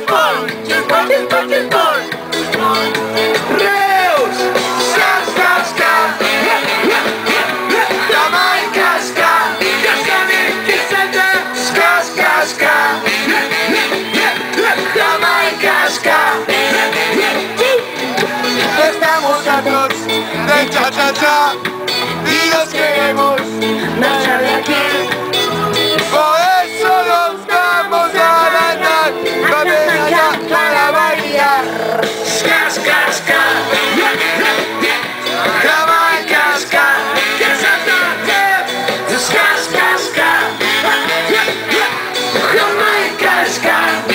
Reus, ska, Jamaica, ska, Jamaica, ska. Estamos hartos de cha-cha-cha y nos queremos marchar de aquí. Por eso nos vamos a ganar, para bailar. Ska, ska, ska, Jamaica, ska, ska, ska, ska, Jamaica, ska.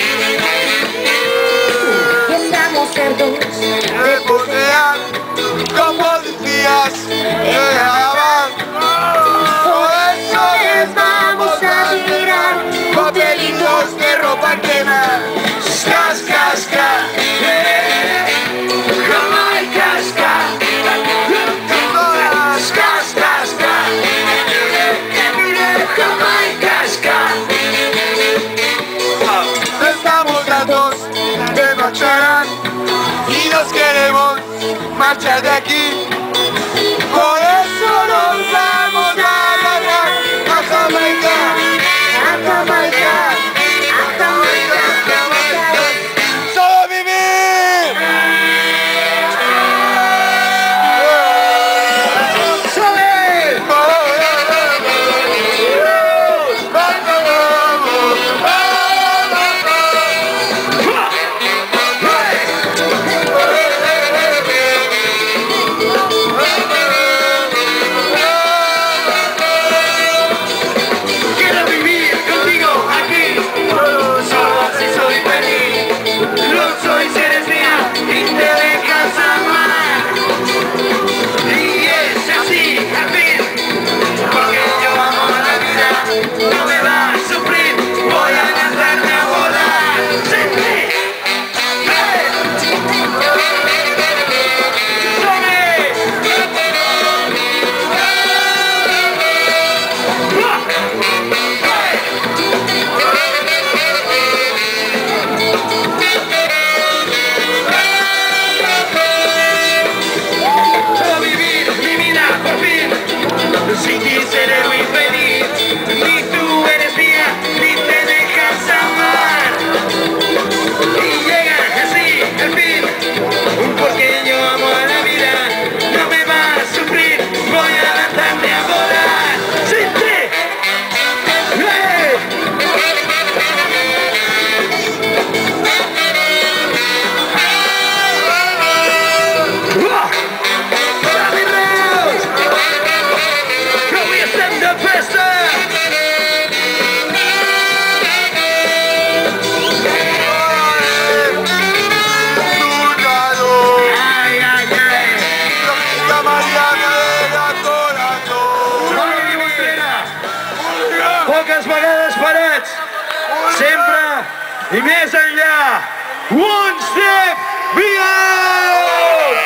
Estamos hartos De posear con policías de grabar. Por eso les vamos a tirar papelitos de ropa quemar. Ska, ska, ska, Jamaica, ska, ska, ska, ska, Jamaica, ska. Estamos hartos de marchar y nos queremos marchar de aquí. Por eso nos vamos a ganar a Jamaica, a Jamaica, a Jamaica, a Jamaica. ¡Solo vivir! ¡Sole! Quiero vivir contigo aquí. Solo si soy feliz. Lo soy si eres mía y te dejas amar. Y es así al fin, porque yo amo la vida. No me va a sufrir, voy a lanzarme a volar. ¡Sí! Solo vivir mi vida por fin. Sin ti seré muy feliz. Ni tú eres mía, ni te dejas amar. Y llega así el fin, porque yo amo a la vida. No me va a sufrir, voy a lanzarme a volar. Sin ti. ¡Hey! Poques vegades parats, sempre i més enllà. One step beyond!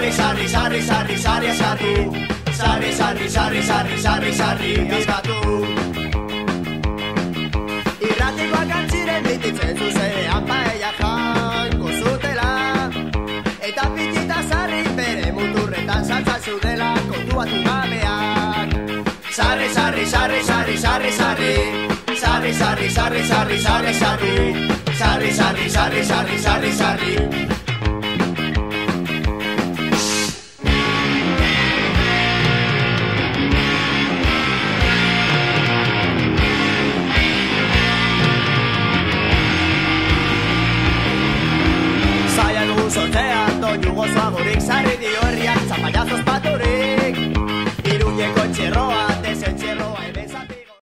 sarri, sarri, sarri, sarri, sarri, askatu. Sarri, sarri, sarri, sarri, sarri, sarri, askatu. Irratikoak antziren bititzen zuzenean paella jango zutela. Eta pitita sarri bere muturretan saltzan zudela kontuatu gabeak. Sarri, sarri, sarri, sarri, sarri, sarri. Sarri, sarri, sarri, sarri, sarri, sarri. Sarri, sarri, sarri, sarri, sarri, sarri. Zaila dugu sortzea, doinu gozoagorik sarri dio herriak, zapallazos pato